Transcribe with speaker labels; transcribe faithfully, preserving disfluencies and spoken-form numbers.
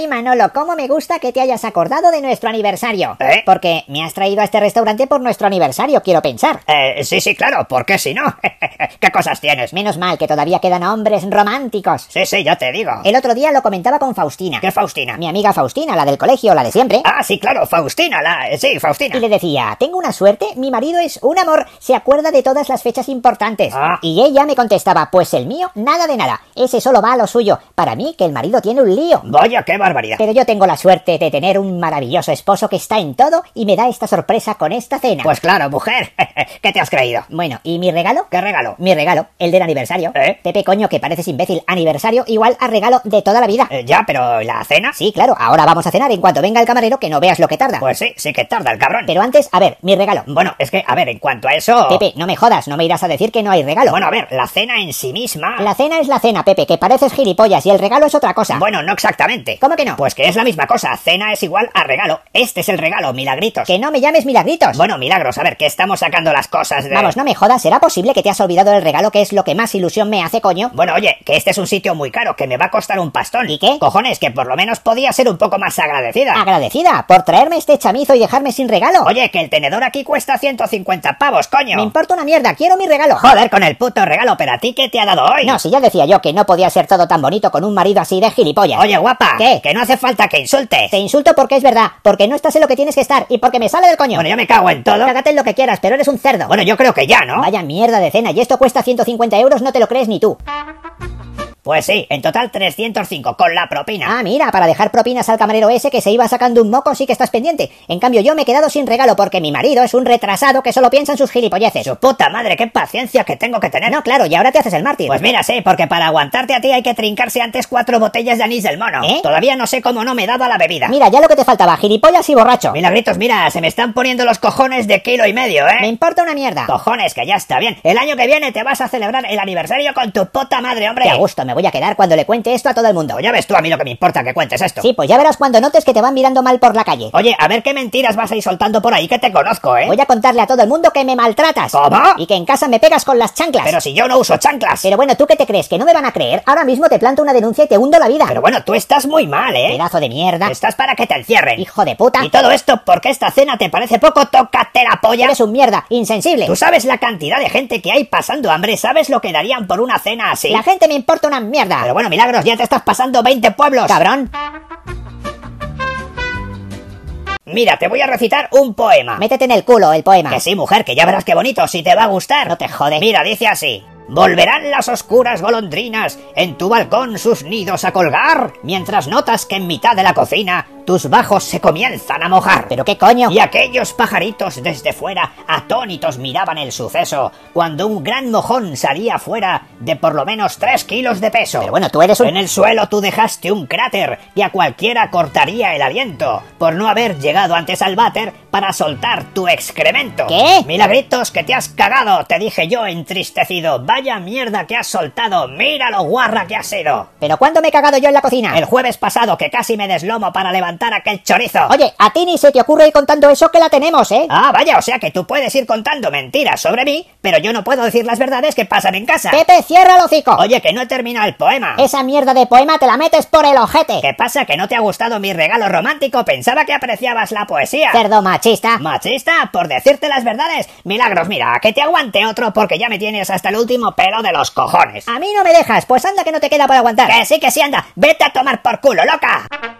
Speaker 1: Ay, Manolo, cómo me gusta que te hayas acordado de nuestro aniversario.
Speaker 2: ¿Eh?
Speaker 1: Porque me has traído a este restaurante por nuestro aniversario, quiero pensar.
Speaker 2: Eh, sí, sí, claro, ¿por qué si no? ¿Qué cosas tienes?
Speaker 1: Menos mal que todavía quedan hombres románticos.
Speaker 2: Sí, sí, ya te digo.
Speaker 1: El otro día lo comentaba con Faustina.
Speaker 2: ¿Qué Faustina?
Speaker 1: Mi amiga Faustina, la del colegio, la de siempre.
Speaker 2: Ah, sí, claro, Faustina, la... Sí, Faustina.
Speaker 1: Y le decía, tengo una suerte, mi marido es un amor, se acuerda de todas las fechas importantes.
Speaker 2: Ah.
Speaker 1: Y ella me contestaba, pues el mío, nada de nada, ese solo va a lo suyo. Para mí, que el marido tiene un lío.
Speaker 2: Vaya, qué barbaridad.
Speaker 1: Pero yo tengo la suerte de tener un maravilloso esposo que está en todo y me da esta sorpresa con esta cena.
Speaker 2: Pues claro, mujer, ¿qué te has creído?
Speaker 1: Bueno, ¿y mi regalo?
Speaker 2: ¿Qué regalo?
Speaker 1: Mi regalo, el del aniversario.
Speaker 2: ¿Eh?
Speaker 1: Pepe, coño, que pareces imbécil. Aniversario igual a regalo de toda la vida.
Speaker 2: Eh, ya, pero ¿la cena?
Speaker 1: Sí, claro, ahora vamos a cenar en cuanto venga el camarero, que no veas lo que tarda.
Speaker 2: Pues sí, sí que tarda el cabrón.
Speaker 1: Pero antes, a ver, mi regalo.
Speaker 2: Bueno, es que, a ver, en cuanto a eso...
Speaker 1: Pepe, no me jodas, no me irás a decir que no hay regalo.
Speaker 2: Bueno, a ver, la cena en sí misma...
Speaker 1: La cena es la cena, Pepe, que pareces gilipollas y el regalo es otra cosa.
Speaker 2: Bueno, no exactamente.
Speaker 1: ¿Cómo que no?
Speaker 2: Pues que es la misma cosa, cena es igual a regalo. Este es el regalo, milagritos.
Speaker 1: Que no me llames milagritos.
Speaker 2: Bueno, milagros, a ver, que estamos sacando las cosas de...
Speaker 1: Vamos, no me jodas, ¿será posible que te has olvidado del regalo, que es lo que más ilusión me hace, coño?
Speaker 2: Bueno, oye, que este es un sitio muy caro, que me va a costar un pastón.
Speaker 1: ¿Y qué?
Speaker 2: Cojones, que por lo menos podía ser un poco más agradecida.
Speaker 1: ¿Agradecida? ¿Por traerme este chamizo y dejarme sin regalo?
Speaker 2: Oye, que el tenedor aquí cuesta ciento cincuenta pavos, coño.
Speaker 1: Me importa una mierda, quiero mi regalo.
Speaker 2: Joder, con el puto regalo, pero ¿a ti qué te ha dado hoy?
Speaker 1: No, si ya decía yo que no podía ser todo tan bonito con un marido así de gilipollas.
Speaker 2: Oye, guapa.
Speaker 1: ¿Qué?
Speaker 2: Que no hace falta que insultes.
Speaker 1: Te insulto porque es verdad, porque no estás en lo que tienes que estar y porque me sale del coño.
Speaker 2: Bueno, yo me cago en todo.
Speaker 1: Cágate en lo que quieras, pero eres un cerdo.
Speaker 2: Bueno, yo creo que ya, ¿no?
Speaker 1: Vaya mierda de cena, y esto cuesta ciento cincuenta euros, no te lo crees ni tú.
Speaker 2: Pues sí, en total trescientos cinco, con la propina.
Speaker 1: Ah, mira, para dejar propinas al camarero ese que se iba sacando un moco sí que estás pendiente. En cambio yo me he quedado sin regalo porque mi marido es un retrasado que solo piensa en sus gilipolleces.
Speaker 2: Su puta madre, qué paciencia que tengo que tener.
Speaker 1: No, claro, y ahora te haces el mártir.
Speaker 2: Pues mira, sí, porque para aguantarte a ti hay que trincarse antes cuatro botellas de anís del mono.
Speaker 1: ¿Eh?
Speaker 2: Todavía no sé cómo no me he dado a la bebida.
Speaker 1: Mira, ya lo que te faltaba, gilipollas y borracho.
Speaker 2: Milagritos, mira, se me están poniendo los cojones de kilo y medio, ¿eh?
Speaker 1: Me importa una mierda.
Speaker 2: Cojones, que ya está bien. El año que viene te vas a celebrar el aniversario con tu puta madre, hombre.
Speaker 1: Qué a gusto me voy a quedar cuando le cuente esto a todo el mundo.
Speaker 2: Ya ves tú a mí lo que me importa que cuentes esto.
Speaker 1: Sí, pues ya verás cuando notes que te van mirando mal por la calle.
Speaker 2: Oye, a ver qué mentiras vas a ir soltando por ahí, que te conozco, ¿eh?
Speaker 1: Voy a contarle a todo el mundo que me maltratas.
Speaker 2: ¿Cómo?
Speaker 1: Y que en casa me pegas con las chanclas.
Speaker 2: Pero si yo no uso chanclas.
Speaker 1: Pero bueno, ¿tú qué te crees? ¿Que no me van a creer? Ahora mismo te planto una denuncia y te hundo la vida.
Speaker 2: Pero bueno, tú estás muy mal, ¿eh?
Speaker 1: Pedazo de mierda.
Speaker 2: Estás para que te encierren.
Speaker 1: Hijo de puta.
Speaker 2: Y todo esto porque esta cena te parece poco, tócate la polla.
Speaker 1: Eres un mierda, insensible.
Speaker 2: ¿Tú sabes la cantidad de gente que hay pasando hambre? ¿Sabes lo que darían por una cena así?
Speaker 1: La gente me importa una mierda.
Speaker 2: Pero bueno, Milagros, ya te estás pasando veinte pueblos.
Speaker 1: Cabrón.
Speaker 2: Mira, te voy a recitar un poema.
Speaker 1: Métete en el culo el poema.
Speaker 2: Que sí, mujer, que ya verás qué bonito, si te va a gustar.
Speaker 1: No te jode.
Speaker 2: Mira, dice así. Volverán las oscuras golondrinas en tu balcón sus nidos a colgar, mientras notas que en mitad de la cocina tus bajos se comienzan a mojar.
Speaker 1: ¿Pero qué coño?
Speaker 2: Y aquellos pajaritos desde fuera atónitos miraban el suceso, cuando un gran mojón salía fuera de por lo menos tres kilos de peso.
Speaker 1: Pero bueno, tú eres un...
Speaker 2: En el suelo tú dejaste un cráter que a cualquiera cortaría el aliento, por no haber llegado antes al váter para soltar tu excremento.
Speaker 1: ¿Qué?
Speaker 2: Milagritos, que te has cagado, te dije yo entristecido. Vaya mierda que has soltado, mira lo guarra que has sido.
Speaker 1: ¿Pero cuándo me he cagado yo en la cocina?
Speaker 2: El jueves pasado, que casi me deslomo para levantar aquel chorizo.
Speaker 1: Oye, a ti ni se te ocurre ir contando eso, que la tenemos, ¿eh?
Speaker 2: Ah, vaya, o sea que tú puedes ir contando mentiras sobre mí, pero yo no puedo decir las verdades que pasan en casa.
Speaker 1: Pepe, cierra el hocico.
Speaker 2: Oye, que no he terminado el poema.
Speaker 1: Esa mierda de poema te la metes por el ojete.
Speaker 2: ¿Qué pasa? ¿Que no te ha gustado mi regalo romántico? Pensaba que apreciabas la poesía.
Speaker 1: Cerdo machista.
Speaker 2: ¿Machista? Por decirte las verdades. Milagros, mira, que te aguante otro porque ya me tienes hasta el último pelo de los cojones.
Speaker 1: A mí no me dejas, pues anda que no te queda para aguantar.
Speaker 2: Que sí, que sí, anda. Vete a tomar por culo, loca.